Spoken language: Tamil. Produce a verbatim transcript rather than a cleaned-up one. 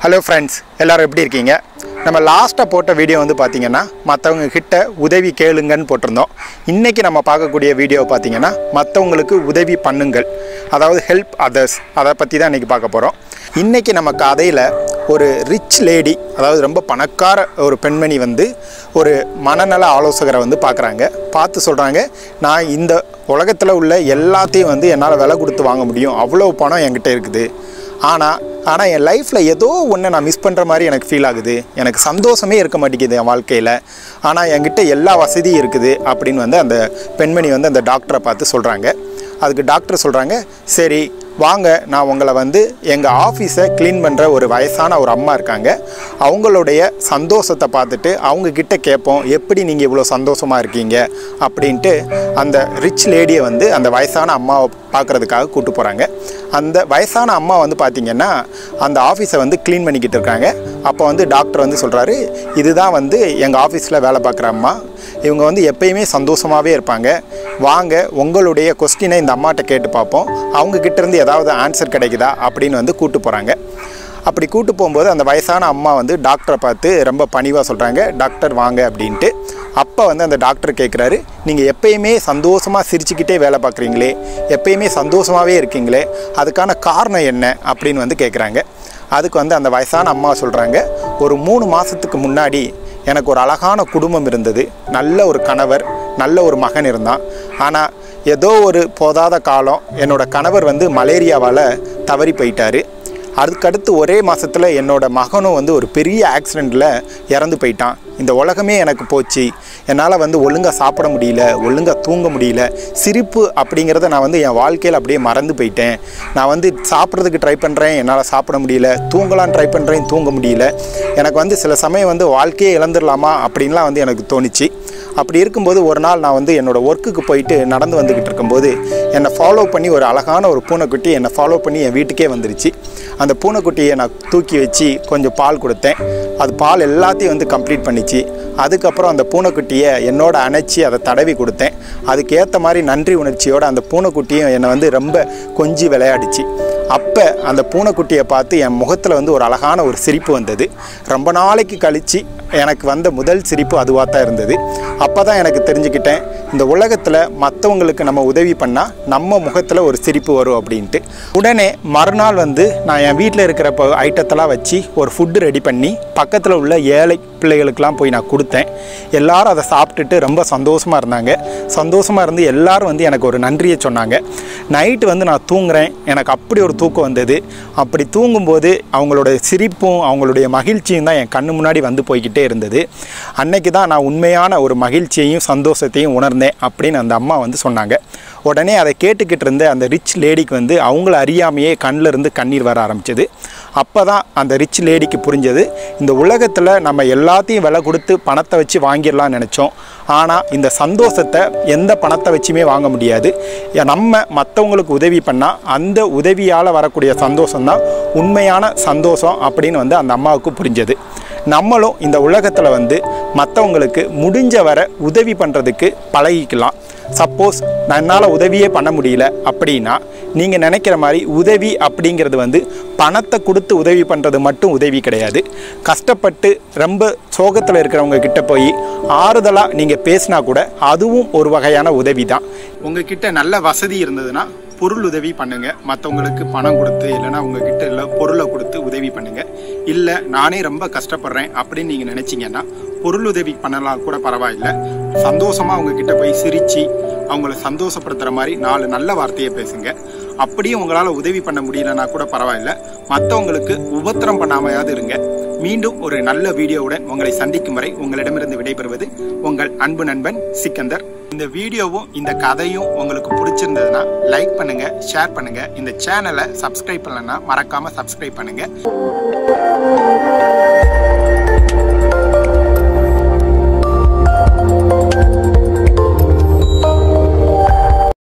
ஹலோ ஃப்ரெண்ட்ஸ், எல்லோரும் எப்படி இருக்கீங்க? நம்ம லாஸ்ட்டாக போட்ட வீடியோ வந்து பார்த்திங்கன்னா மற்றவங்க கிட்ட உதவி கேளுங்கன்னு போட்டிருந்தோம். இன்றைக்கி நம்ம பார்க்கக்கூடிய வீடியோ பார்த்திங்கன்னா மற்றவங்களுக்கு உதவி பண்ணுங்கள், அதாவது ஹெல்ப் அதர்ஸ், அதை பற்றி தான் இன்றைக்கி பார்க்க போகிறோம். இன்றைக்கி நம்ம கதையில் ஒரு ரிச் லேடி, அதாவது ரொம்ப பணக்கார ஒரு பெண்மணி வந்து ஒரு மனநல ஆலோசகரை வந்து பார்க்குறாங்க. பார்த்து சொல்கிறாங்க, நான் இந்த உலகத்தில் உள்ள எல்லாத்தையும் வந்து என்னால் விலை கொடுத்து வாங்க முடியும், அவ்வளோ பணம் என்கிட்ட இருக்குது. ஆனால் ஆனால் என் லைஃப்பில் ஏதோ ஒன்று நான் மிஸ் பண்ணுற மாதிரி எனக்கு ஃபீல் ஆகுது, எனக்கு சந்தோஷமே இருக்க மாட்டேங்குது என் வாழ்க்கையில். ஆனால் என்கிட்ட எல்லா வசதியும் இருக்குது அப்படின்னு வந்து அந்த பெண்மணி வந்து அந்த டாக்டரை பார்த்து சொல்கிறாங்க. அதுக்கு டாக்டர் சொல்கிறாங்க, சரி வாங்க, நான் உங்களை வந்து எங்கள் ஆஃபீஸை க்ளீன் பண்ணுற ஒரு வயசான ஒரு அம்மா இருக்காங்க, அவங்களுடைய சந்தோஷத்தை பார்த்துட்டு அவங்கக்கிட்ட கேட்போம், எப்படி நீங்கள் இவ்வளோ சந்தோஷமாக இருக்கீங்க அப்படின்ட்டு அந்த ரிச் லேடியை வந்து அந்த வயசான அம்மாவை பார்க்குறதுக்காக கூப்பிட்டு போகிறாங்க. அந்த வயசான அம்மா வந்து பார்த்திங்கன்னா அந்த ஆஃபீஸை வந்து க்ளீன் பண்ணிக்கிட்டு இருக்காங்க. அப்போ வந்து டாக்டர் வந்து சொல்கிறாரு, இதுதான் வந்து எங்கள் ஆஃபீஸில் வேலை பார்க்குற அம்மா, இவங்க வந்து எப்பயுமே சந்தோஷமாகவே இருப்பாங்க, வாங்க உங்களுடைய கொஸ்டினை இந்த அம்மாட்ட கேட்டு பார்ப்போம், அவங்கக்கிட்டேருந்து ஏதாவது ஆன்சர் கிடைக்குதா அப்படின்னு வந்து கூப்பிட்டு போகிறாங்க. அப்படி கூப்பிட்டு போகும்போது அந்த வயசான அம்மா வந்து டாக்டரை பார்த்து ரொம்ப பணிவாக சொல்கிறாங்க, டாக்டர் வாங்க அப்படின்ட்டு. அப்போ வந்து அந்த டாக்டர் கேட்குறாரு, நீங்கள் எப்பயுமே சந்தோஷமாக சிரிச்சுக்கிட்டே வேலை பார்க்குறீங்களே, எப்பயுமே சந்தோஷமாகவே இருக்கீங்களே, அதுக்கான காரணம் என்ன அப்படின்னு வந்து கேட்குறாங்க. அதுக்கு வந்து அந்த வயசான அம்மா சொல்கிறாங்க, ஒரு மூணு மாதத்துக்கு முன்னாடி எனக்கு ஒரு அழகான குடும்பம் இருந்தது, நல்ல ஒரு கணவர், நல்ல ஒரு மகன் இருந்தான். ஆனால் ஏதோ ஒரு போதாத காலம் என்னோடய கணவர் வந்து மலேரியாவால் தவறி போயிட்டார். அதுக்கடுத்து ஒரே மாதத்தில் என்னோடய மகனும் வந்து ஒரு பெரிய ஆக்சிடெண்ட்டில் இறந்து போயிட்டான். இந்த உலகமே எனக்கு போச்சு, என்னால் வந்து ஒழுங்காக சாப்பிட முடியல, ஒழுங்காக தூங்க முடியல, சிரிப்பு அப்படிங்கிறத நான் வந்து என் வாழ்க்கையில் அப்படியே மறந்து போயிட்டேன். நான் வந்து சாப்பிட்றதுக்கு ட்ரை பண்ணுறேன், என்னால் சாப்பிட முடியல, தூங்கலான்னு ட்ரை பண்ணுறேன், தூங்க முடியல. எனக்கு வந்து சில சமயம் வந்து வாழ்க்கையே இழந்துடலாமா அப்படின்லாம் வந்து எனக்கு தோணுச்சு. அப்படி இருக்கும்போது ஒரு நாள் நான் வந்து என்னோடய ஒர்க்குக்கு போயிட்டு நடந்து வந்துக்கிட்டு இருக்கும்போது என்னை ஃபாலோ பண்ணி ஒரு அழகான ஒரு பூனைக்குட்டி என்னை ஃபாலோ பண்ணி என் வீட்டுக்கே வந்துருச்சு. அந்த பூனைக்குட்டியை நான் தூக்கி வச்சு கொஞ்சம் பால் கொடுத்தேன். அது பால் எல்லாத்தையும் வந்து கம்ப்ளீட் பண்ணிச்சு. அதுக்கப்புறம் அந்த பூனைக்குட்டியை என்னோட அணைச்சி அதை தடவி கொடுத்தேன். அதுக்கு ஏற்ற மாதிரி நன்றி உணர்ச்சியோடு அந்த பூனைக்குட்டியும் என்னை வந்து ரொம்ப கொஞ்சி விளையாடிச்சு. அப்போ அந்த பூனைக்குட்டியை பார்த்து என் முகத்தில் வந்து ஒரு அழகான ஒரு சிரிப்பு வந்தது. ரொம்ப நாளைக்கு கழித்து எனக்கு வந்த முதல் சிரிப்பு அதுவாக தான் இருந்தது. அப்போ தான் எனக்கு தெரிஞ்சுக்கிட்டேன், இந்த உலகத்தில் மற்றவங்களுக்கு நம்ம உதவி பண்ணால் நம்ம முகத்தில் ஒரு சிரிப்பு வரும் அப்படின்ட்டு. உடனே மறுநாள் வந்து நான் என் வீட்டில் இருக்கிற ஐட்டத்தெல்லாம் வச்சு ஒரு ஃபுட்டு ரெடி பண்ணி பக்கத்தில் உள்ள ஏழை பிள்ளைகளுக்கெல்லாம் போய் நான் கொடுத்தேன். எல்லோரும் அதை சாப்பிட்டுட்டு ரொம்ப சந்தோஷமாக இருந்தாங்க. சந்தோஷமாக இருந்து எல்லோரும் வந்து எனக்கு ஒரு நன்றியை சொன்னாங்க. நைட்டு வந்து நான் தூங்குறேன், எனக்கு அப்படி ஒரு தூக்கம் வந்தது. அப்படி தூங்கும்போது அவங்களோட சிரிப்பும் அவங்களுடைய மகிழ்ச்சியும் தான் என் கண்ணு முன்னாடி வந்து போய்கிட்டே இருந்தது. அன்னைக்கு தான் நான் உண்மையான ஒரு மகிழ்ச்சியையும் சந்தோஷத்தையும் உணர்ந்தேன் அப்படின்னு அந்த அம்மா வந்து சொன்னாங்க. உடனே அதை கேட்டுக்கிட்டு இருந்த அந்த ரிச் லேடிக்கு வந்து அவங்கள அறியாமையே கண்ணில் இருந்து கண்ணீர் வர ஆரம்பிச்சது. அப்போ தான் அந்த ரிச் லேடிக்கு புரிஞ்சது, இந்த உலகத்தில் நம்ம எல்லாத்தையும் விலை கொடுத்து பணத்தை வச்சு வாங்கிடலாம்னு நினச்சோம், ஆனால் இந்த சந்தோஷத்தை எந்த பணத்தை வச்சுமே வாங்க முடியாது. நம்ம மற்றவங்களுக்கு உதவி பண்ணால் அந்த உதவியால் வரக்கூடிய சந்தோஷம்தான் உண்மையான சந்தோஷம் அப்படின்னு வந்து அந்த அம்மாவுக்கு புரிஞ்சது. நம்மளும் இந்த உலகத்தில் வந்து மற்றவங்களுக்கு முடிஞ்ச வர உதவி பண்ணுறதுக்கு பழகிக்கலாம். சப்போஸ் நான் என்னால் உதவியே பண்ண முடியல அப்படின்னா நீங்கள் நினைக்கிற மாதிரி உதவி அப்படிங்கிறது வந்து பணத்தை கொடுத்து உதவி பண்ணுறது மட்டும் உதவி கிடையாது. கஷ்டப்பட்டு ரொம்ப சோகத்தில் இருக்கிறவங்க கிட்ட போய் ஆறுதலாக நீங்கள் பேசினா கூட அதுவும் ஒரு வகையான உதவி தான். உங்ககிட்ட நல்ல வசதி இருந்ததுன்னா பொருள் உதவி பண்ணுங்கள், மற்றவங்களுக்கு பணம் கொடுத்து இல்லைனா உங்ககிட்ட இல்லை பொருளை கொடுத்து உதவி பண்ணுங்கள். இல்லை நானே ரொம்ப கஷ்டப்படுறேன் அப்படின்னு நீங்கள் நினச்சிங்கன்னா பொருள் உதவி பண்ணலாம் கூட பரவாயில்லை, சந்தோஷமாக அவங்கக்கிட்ட போய் சிரித்து அவங்கள சந்தோஷப்படுத்துகிற மாதிரி நாலு நல்ல வார்த்தையை பேசுங்க. அப்படியும் உங்களால் உதவி பண்ண முடியலன்னா கூட பரவாயில்லை, மற்றவங்களுக்கு உபத்திரம் பண்ணாமையாவது இருங்க. மீண்டும் ஒரு நல்ல வீடியோவுடன் உங்களை சந்திக்கும் வரை உங்களிடமிருந்து விடைபெறுவது உங்கள் அன்பு நண்பன் சிக்கந்தர். இந்த வீடியோவும் இந்த கதையும் உங்களுக்கு பிடிச்சிருந்ததுன்னா லைக் பண்ணுங்க, ஷேர் பண்ணுங்க. இந்த சேனலை சப்ஸ்கிரைப் பண்ணலன்னா மறக்காம சப்ஸ்கிரைப் பண்ணுங்க.